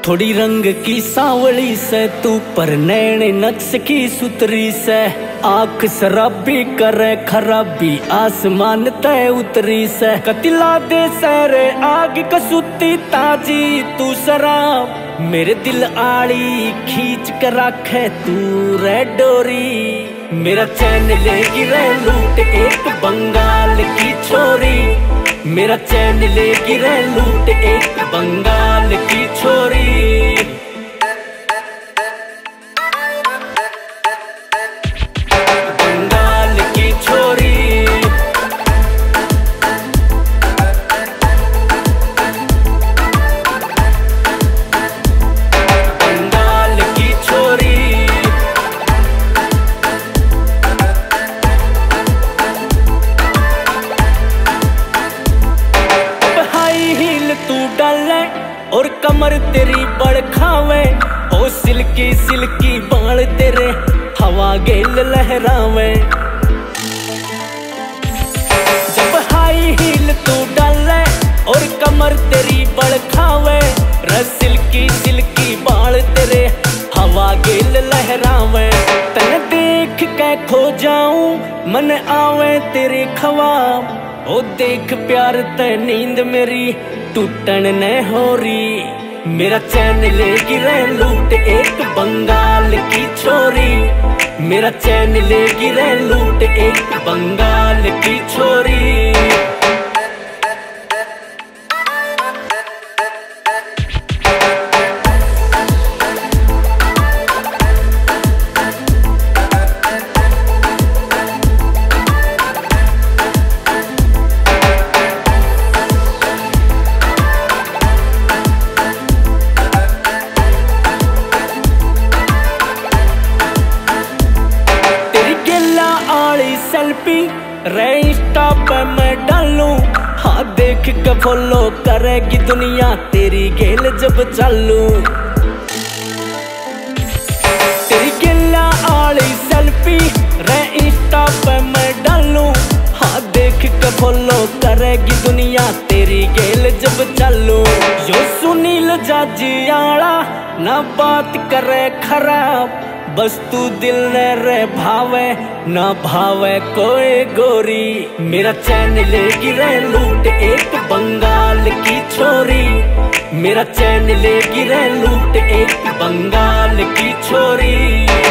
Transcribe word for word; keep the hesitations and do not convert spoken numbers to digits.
थोड़ी रंग की सांवली से तू पर नैन नक्श की सुतरी से आंख शराबी करे खराबी आसमान तय उतरी से कतिला दे सरे आग कसूती ताजी तू शराब मेरे दिल आड़ी खींच कर रखे तू रे डोरी मेरा चैन लेगी रे लूट एक बंगाल की छोरी मेरा चैन लेगी रे लूट एक बंगाल की छोरी बंगाल की छोरी बंगाल की छोरी तू डाले और कमर तेरी बड़ खावे ओ सिल्की सिल्की बाल तेरे हवा गेल लहरावे जब हाई हील तू डाले और कमर तेरी बड़ खावे रे सिल्की सिल्की बाल तेरे हवा गेल लहरावे तने देख के खो जाऊं मन आवे तेरे ख्वाब ओ देख प्यार ते नींद मेरी टूटन न हो रही मेरा चैन लेगी रे लूट एक बंगाल की छोरी मेरा चैन लेगी रे लूट एक बंगाल की छोरी सेल्फी रे इंस्टा पे मैं डालूं हाँ देख के फॉलो करेगी दुनिया तेरी गेल जब चालू तेरी गेला आली सेल्फी रे इंस्टा पे मैं डालूं हाँ देख के फॉलो करेगी दुनिया तेरी गेल जब चालू यो सुनील जाजी आला ना बात करे खराब बस तू दिल ने रे भावे ना भावे कोई गोरी मेरा चैन लेगी रे लूट एक बंगाल की छोरी मेरा चैन लेगी रे लूट एक बंगाल की छोरी।